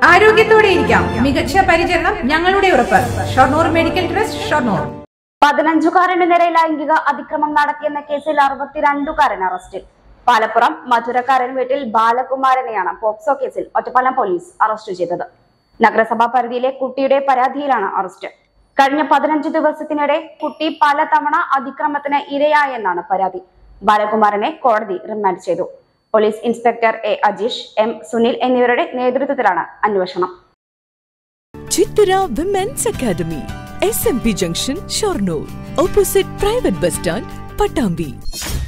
ആരോഗ്യത്തോടെ ഇരിക്കാം. മികച്ച പരിചരണം ഞങ്ങളുടെ ഉറപ്പ്. Shoranur medical trust, Shoranur. 15-കാരന് നേരെ ലൈംഗിക അതിക്രമം നടത്തിയെന്ന കേസിൽ 62-കാരൻ അറസ്റ്റിൽ. പാലപ്പുറം മധുരക്കാരൻ വീട്ടിൽ ബാലകുമാരനെയാണ് പോക്സോ കേസിൽ ഒറ്റപ്പാലം പോലീസ് അറസ്റ്റ് ചെയ്തത്. നഗരസഭാ പരിധിയിലെ കുട്ടിയുടെ പരാതിയിലാണ് അറസ്റ്റ്. കഴിഞ്ഞ 15 ദിവസത്തിനിടെ കുട്ടി പലതവണ അതിക്രമത്തിന് ഇരയായെന്നാണ് പരാതി. ബാലകുമാരനെ കോടതി റിമാൻഡ് ചെയ്തു. Police inspector A Ajeesh, M Sunil എന്നിവരുടെ നേതൃത്വത്തിലാണ് അന്വേഷണം. Chithara women's academy, SMP junction, Shoranur, opposite private bus stand, Pattambi.